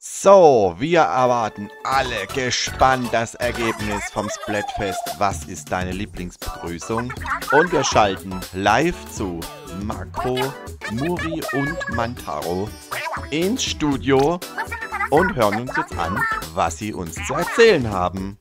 So, wir erwarten alle gespannt das Ergebnis vom Splatfest. Was ist deine Lieblingsbegrüßung? Und wir schalten live zu Marco, Muri und Mantaro ins Studio und hören uns jetzt an, was sie uns zu erzählen haben.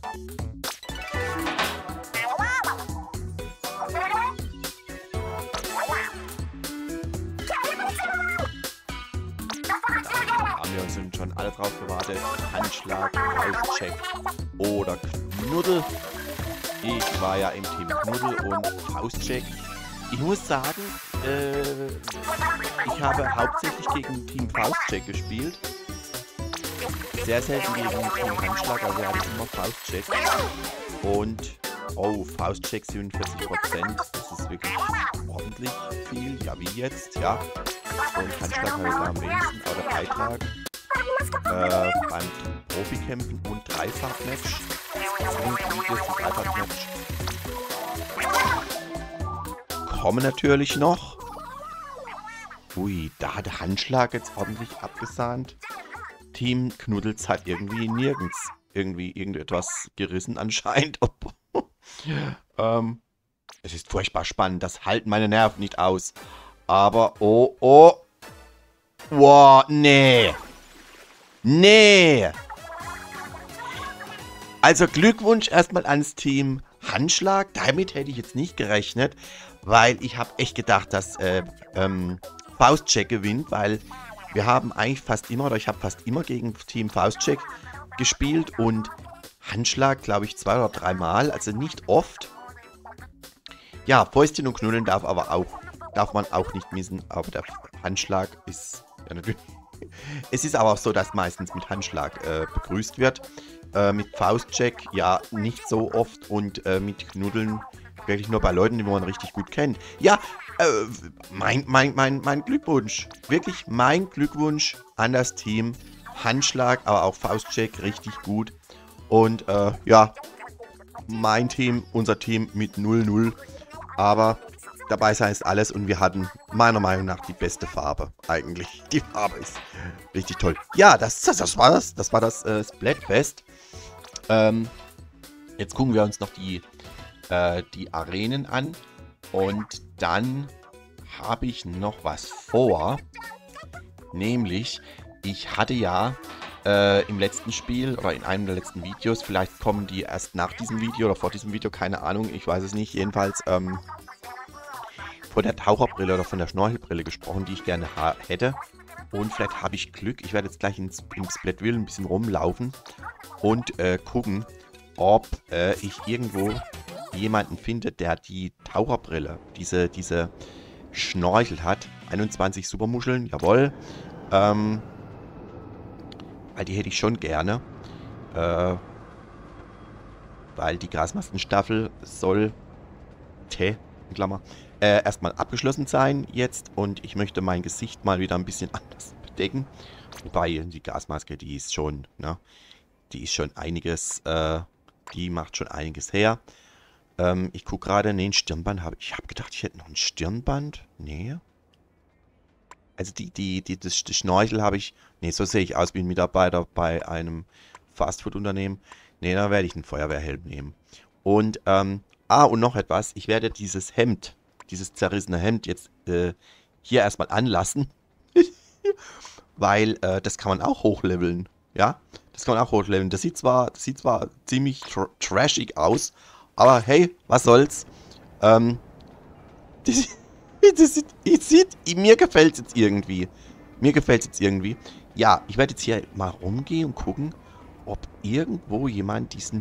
Wir sind schon alle drauf gewartet. Handschlag, Faustcheck oder Knuddel. Ich war ja im Team Knuddel und Faustcheck. Ich muss sagen, ich habe hauptsächlich gegen Team Faustcheck gespielt. Sehr selten gegen Team Handschlag, also hatte ich immer Faustcheck. Und, oh, Faustcheck 47%. Das ist wirklich ordentlich viel. Ja, wie jetzt, ja. Und Handschlag habe ich da am wenigsten, aber der Beitrag beim Profikämpfen und Dreifachmatch. Dreifachmatch kommen natürlich noch. Ui, da hat der Handschlag jetzt ordentlich abgesahnt. Team Knuddels hat irgendwie nirgends irgendetwas gerissen anscheinend. Es ist furchtbar spannend. Das halten meine Nerven nicht aus. Aber, oh. Wow, nee. Nee. Also Glückwunsch erstmal ans Team Handschlag. Damit hätte ich jetzt nicht gerechnet, weil ich habe echt gedacht, dass Faustcheck gewinnt, weil wir haben eigentlich fast immer, oder ich habe fast immer gegen Team Faustcheck gespielt und Handschlag, glaube ich, 2 oder 3 Mal, also nicht oft. Ja, Fäustchen und Knuddeln darf man auch nicht missen, aber der Handschlag ist ja natürlich. Es ist aber auch so, dass meistens mit Handschlag begrüßt wird. Mit Faustcheck ja nicht so oft und mit Knuddeln wirklich nur bei Leuten, die man richtig gut kennt. Ja, mein Glückwunsch. Wirklich mein Glückwunsch an das Team. Handschlag, aber auch Faustcheck richtig gut. Und ja, mein Team, unser Team mit 0-0. Aber dabei sein ist alles und wir hatten meiner Meinung nach die beste Farbe eigentlich. Die Farbe ist richtig toll. Ja, das war das. Das war das Splatfest. Jetzt gucken wir uns noch die Arenen an. Und dann habe ich noch was vor. Nämlich, ich hatte ja im letzten Spiel oder in einem der letzten Videos, vielleicht kommen die erst nach diesem Video oder vor diesem Video, keine Ahnung, ich weiß es nicht, jedenfalls von der Taucherbrille oder von der Schnorchelbrille gesprochen, die ich gerne hätte. Und vielleicht habe ich Glück. Ich werde jetzt gleich im Splatwheel ein bisschen rumlaufen und gucken, ob ich irgendwo jemanden finde, der die Taucherbrille, diese Schnorchel hat. 21 Supermuscheln, jawohl. Weil die hätte ich schon gerne. Weil die Grasmaskenstaffel sollte, in Klammer, erstmal abgeschlossen sein jetzt. Und ich möchte mein Gesicht mal wieder ein bisschen anders bedecken. Wobei die Gasmaske, die ist schon, ne? Die ist schon einiges, die macht schon einiges her. Ich gucke gerade, ne, ein Stirnband habe ich. Ich habe gedacht, ich hätte noch ein Stirnband. Nee. Also das Schnorchel habe ich. Ne, so sehe ich aus wie ein Mitarbeiter bei einem Fastfood-Unternehmen. Ne, da werde ich einen Feuerwehrhelm nehmen. Und, und noch etwas. Ich werde dieses Hemd, dieses zerrissene Hemd jetzt hier erstmal anlassen. Weil das kann man auch hochleveln. Ja, das kann man auch hochleveln. Das sieht zwar ziemlich trashig aus. Aber hey, was soll's. Mir gefällt es jetzt irgendwie. Ja, ich werde jetzt hier mal rumgehen und gucken, ob irgendwo jemand diese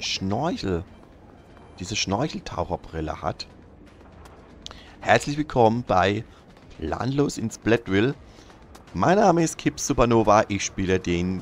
Schnorcheltaucherbrille hat. Herzlich willkommen bei Planlos in Splatwheel. Mein Name ist Kip Supernova. Ich spiele den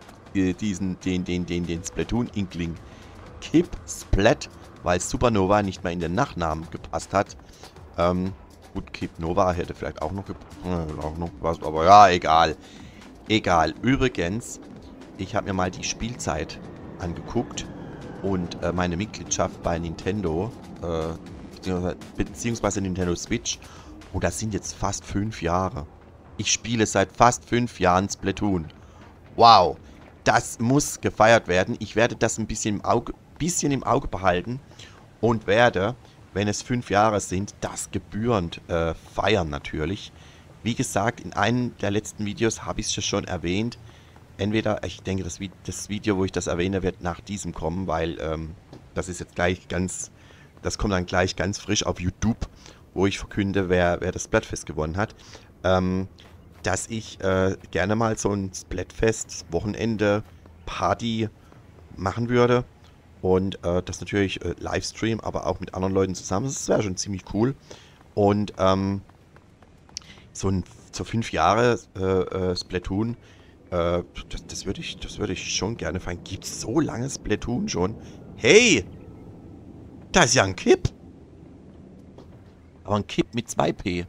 Splatoon-Inkling Kip Splat, weil Supernova nicht mehr in den Nachnamen gepasst hat. Gut, Kip Nova hätte vielleicht auch noch was, aber ja, egal. Egal. Übrigens, ich habe mir mal die Spielzeit angeguckt und meine Mitgliedschaft bei Nintendo, beziehungsweise Nintendo Switch, und das sind jetzt fast 5 Jahre. Ich spiele seit fast 5 Jahren Splatoon. Wow. Das muss gefeiert werden. Ich werde das ein bisschen im Auge behalten und werde, wenn es 5 Jahre sind, das gebührend feiern natürlich. Wie gesagt, in einem der letzten Videos habe ich es ja schon erwähnt. Entweder, ich denke, das Video, wo ich das erwähne, wird nach diesem kommen, weil das ist jetzt gleich das kommt dann gleich ganz frisch auf YouTube, wo ich verkünde, wer das Splatfest gewonnen hat. Dass ich gerne mal so ein Splatfest Wochenende Party machen würde und das natürlich Livestream, aber auch mit anderen Leuten zusammen. Das wäre schon ziemlich cool. Und so 5 Jahre Splatoon, das würde ich schon gerne feiern. Gibt es so lange Splatoon schon? Hey! Da ist ja ein Kipp! Aber ein Kipp mit 2P.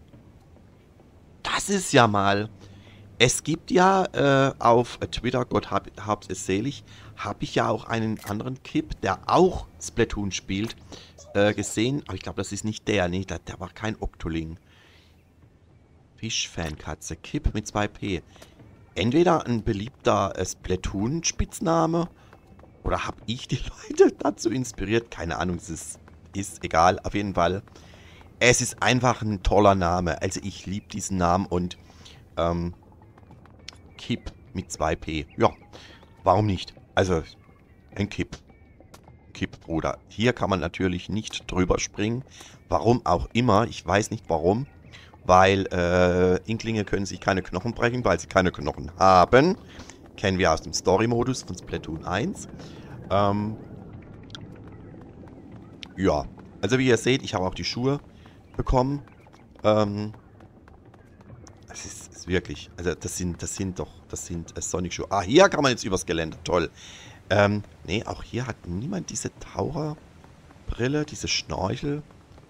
Das ist ja mal. Es gibt ja auf Twitter, Gott hab's es selig, habe ich ja auch einen anderen Kipp, der auch Splatoon spielt, gesehen. Aber ich glaube, das ist nicht der. Nee, der war kein Octoling. Fischfankatze. Kipp mit 2P. Entweder ein beliebter Splatoon-Spitzname oder habe ich die Leute dazu inspiriert? Keine Ahnung, es ist egal. Auf jeden Fall. Es ist einfach ein toller Name. Also ich liebe diesen Namen und Kipp mit 2P. Ja, warum nicht? Also ein Kipp. Kipp, Bruder. Hier kann man natürlich nicht drüber springen. Warum auch immer. Ich weiß nicht warum. Weil Inklinge können sich keine Knochen brechen, weil sie keine Knochen haben. Kennen wir aus dem Story-Modus von Splatoon 1. Ja, also wie ihr seht, ich habe auch die Schuhe bekommen. Das ist wirklich, also das sind Sonic-Schuhe. Ah, hier kann man jetzt übers Gelände, toll. Nee, auch hier hat niemand diese Taucherbrille, diese Schnorchel.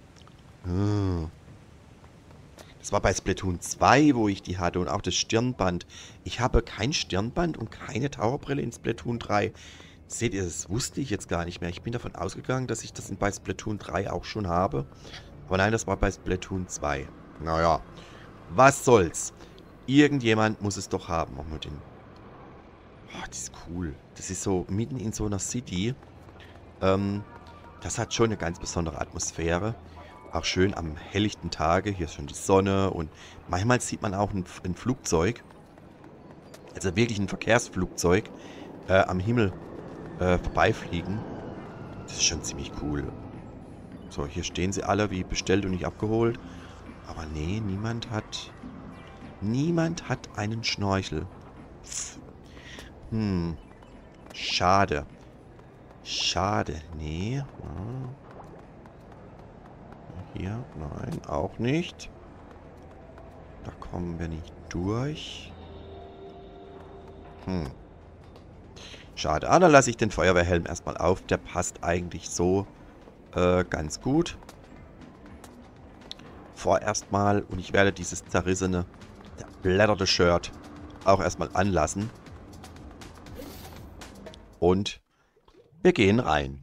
Das war bei Splatoon 2, wo ich die hatte und auch das Stirnband. Ich habe kein Stirnband und keine Taucherbrille in Splatoon 3. Seht ihr, das wusste ich jetzt gar nicht mehr. Ich bin davon ausgegangen, dass ich das bei Splatoon 3 auch schon habe. Aber nein, das war bei Splatoon 2. Naja, was soll's. Irgendjemand muss es doch haben. Machen wir den. Oh, das ist cool. Das ist so mitten in so einer City. Das hat schon eine ganz besondere Atmosphäre. Auch schön am helllichten Tage. Hier ist schon die Sonne und manchmal sieht man auch ein Flugzeug. Also wirklich ein Verkehrsflugzeug am Himmel vorbeifliegen. Das ist schon ziemlich cool. So, hier stehen sie alle wie bestellt und nicht abgeholt. Aber nee, niemand hat einen Schnorchel. Schade. Schade. Nee. Hier, nein, auch nicht. Da kommen wir nicht durch. Schade. Ah, dann lasse ich den Feuerwehrhelm erstmal auf. Der passt eigentlich so ganz gut. Vorerst mal. Und ich werde dieses zerrissene, blätterte Shirt auch erstmal anlassen. Und wir gehen rein.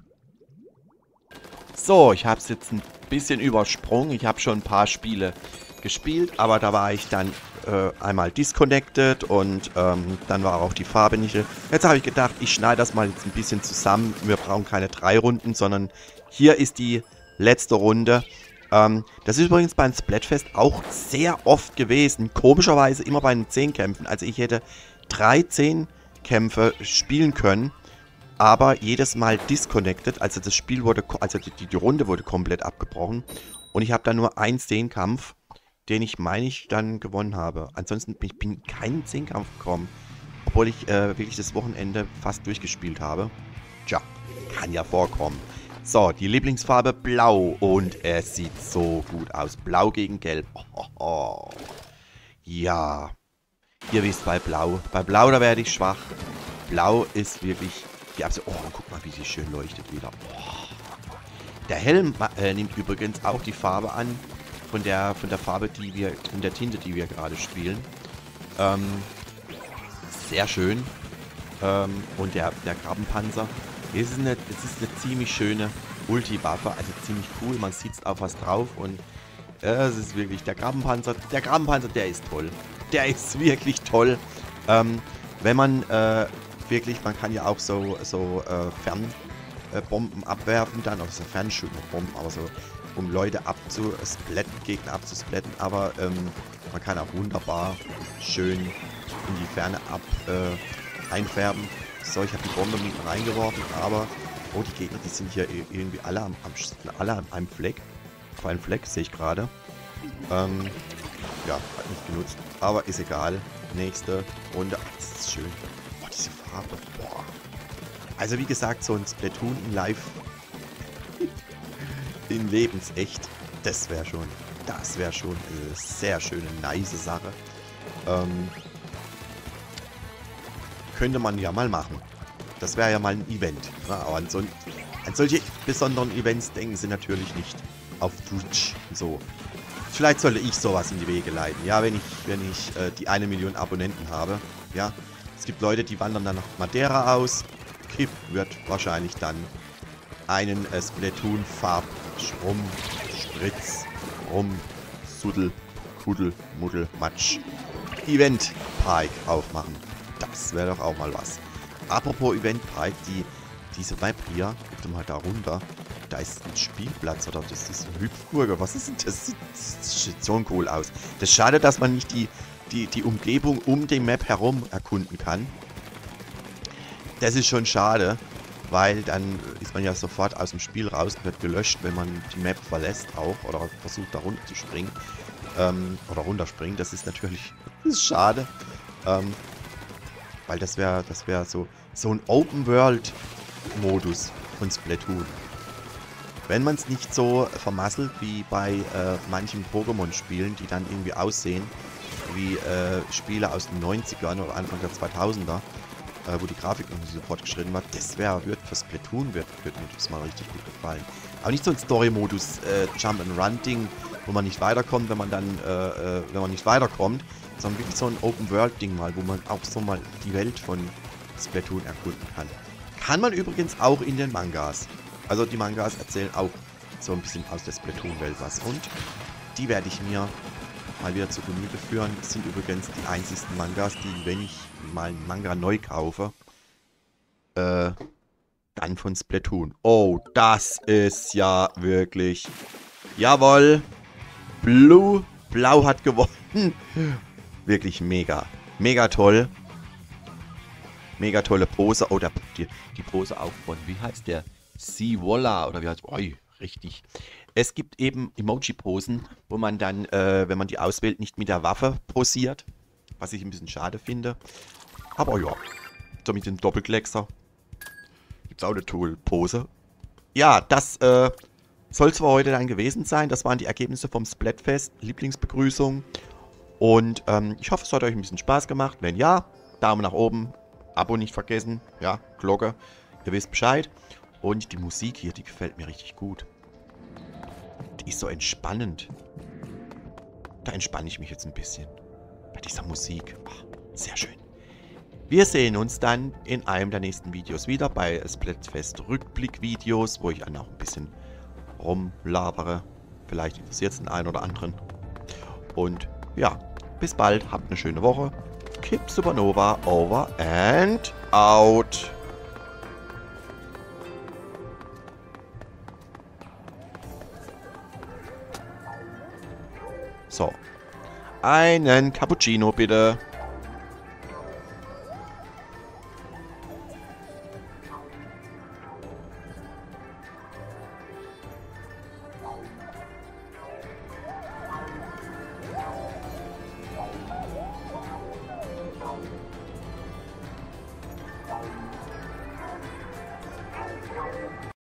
So, ich habe es jetzt ein bisschen übersprungen. Ich habe schon ein paar Spiele gespielt, aber da war ich dann einmal disconnected und dann war auch die Farbe nicht. Jetzt habe ich gedacht, ich schneide das mal jetzt ein bisschen zusammen. Wir brauchen keine 3 Runden, sondern hier ist die letzte Runde. Das ist übrigens beim Splatfest auch sehr oft gewesen. Komischerweise immer bei den 10 Kämpfen. Also ich hätte 3 10-Kämpfe spielen können. Aber jedes Mal disconnected, also das Spiel wurde, also die Runde wurde komplett abgebrochen. Und ich habe dann nur einen 10-Kampf, den ich, meine ich, dann gewonnen habe. Ansonsten bin ich keinen 10-Kampf gekommen, obwohl ich wirklich das Wochenende fast durchgespielt habe. Tja, kann ja vorkommen. So, die Lieblingsfarbe Blau und es sieht so gut aus. Blau gegen Gelb. Oh. Ja, ihr wisst bei Blau. Bei Blau, da werde ich schwach. Blau ist wirklich... Oh, guck mal, wie sie schön leuchtet wieder. Oh. Der Helm nimmt übrigens auch die Farbe an von der Farbe, von der Tinte, die wir gerade spielen. Sehr schön. Und der Krabbenpanzer. Es ist eine ziemlich schöne Ulti-Waffe, also ziemlich cool. Man sieht auf was drauf und es ist wirklich der Krabbenpanzer. Der Krabbenpanzer, der ist toll. Der ist wirklich toll. wenn man wirklich, man kann ja auch so Fernbomben abwerfen dann, also Fernschütterbomben, aber so, um Leute abzusplatten, Gegner abzusplatten, aber man kann auch wunderbar schön in die Ferne einfärben. So, ich habe die Bombe mit reingeworfen, aber, oh, die Gegner, die sind hier irgendwie alle an einem Fleck. Auf einem Fleck, sehe ich gerade. Ja, hat nicht genutzt, aber ist egal. Nächste Runde. Ach, das ist schön. Boah, diese Farbe. Boah. Also wie gesagt, so ein Splatoon in live. In lebensecht. Das wäre schon eine sehr schöne, nice Sache. Könnte man ja mal machen. Das wäre ja mal ein Event. Na, aber an solche besonderen Events denken sie natürlich nicht auf Twitch. So. Vielleicht sollte ich sowas in die Wege leiten. Ja, wenn ich die 1 Million Abonnenten habe. Ja. Es gibt Leute, die wandern dann nach Madeira aus. Kipp wird wahrscheinlich dann einen Splatoon-Farb-Schrumm, Spritz, Rum, Suddel, Kudel, Muddel, Matsch Event-Park aufmachen. Das wäre doch auch mal was. Apropos Event-Park, diese Map hier, guckt mal da runter. Da ist ein Spielplatz oder das ist eine Hüpfburg. Was ist denn das? Das sieht so cool aus. Das ist schade, dass man nicht die Umgebung um die Map herum erkunden kann. Das ist schon schade, weil dann ist man ja sofort aus dem Spiel raus, wird gelöscht, wenn man die Map verlässt auch oder versucht da runter zu springen. Oder runterspringen. Das ist natürlich schade. Weil das wäre so ein Open-World-Modus von Splatoon. Wenn man es nicht so vermasselt wie bei manchen Pokémon-Spielen, die dann irgendwie aussehen wie Spiele aus den 90ern oder Anfang der 2000er, wo die Grafik noch nicht so fortgeschritten war, wird für Splatoon wird mir das mal richtig gut gefallen. Aber nicht so ein Story-Modus Jump-and-Run-Ding, wo man nicht weiterkommt, wenn man nicht weiterkommt, sondern wirklich so ein Open-World-Ding mal, wo man auch so mal die Welt von Splatoon erkunden kann. Kann man übrigens auch in den Mangas. Also die Mangas erzählen auch so ein bisschen aus der Splatoon-Welt was. Und die werde ich mir mal wieder zu Gemüte führen. Das sind übrigens die einzigsten Mangas, die, wenn ich mal einen Manga neu kaufe, dann von Splatoon. Oh, das ist ja wirklich... Jawohl! Blau hat gewonnen. Wirklich mega. Mega toll. Mega tolle Pose. Oh, die Pose auch von, wie heißt der? Siwolla oder wie heißt... Oi, richtig. Es gibt eben Emoji-Posen, wo man dann, wenn man die auswählt, nicht mit der Waffe posiert. Was ich ein bisschen schade finde. Aber ja, so mit dem Doppelkleckser. Gibt es auch eine tolle Pose. Ja, das soll es für heute dann gewesen sein. Das waren die Ergebnisse vom Splatfest. Lieblingsbegrüßung. Und ich hoffe, es hat euch ein bisschen Spaß gemacht. Wenn ja, Daumen nach oben. Abo nicht vergessen. Ja, Glocke. Ihr wisst Bescheid. Und die Musik hier, die gefällt mir richtig gut. Die ist so entspannend. Da entspanne ich mich jetzt ein bisschen. Bei dieser Musik. Ach, sehr schön. Wir sehen uns dann in einem der nächsten Videos wieder. Bei Splatfest Rückblick-Videos, wo ich dann auch ein bisschen rumlabere. Vielleicht interessiert es den einen oder anderen. Und ja, bis bald. Habt eine schöne Woche. Kip Supernova over and out. So. Einen Cappuccino bitte.